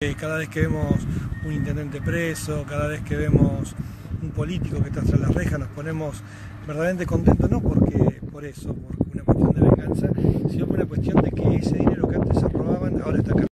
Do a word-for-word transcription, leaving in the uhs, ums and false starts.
Cada vez que vemos un intendente preso, cada vez que vemos un político que está tras las rejas, nos ponemos verdaderamente contentos, no porque por eso, por una cuestión de venganza, sino por una cuestión de que ese dinero que antes se robaban ahora está acá.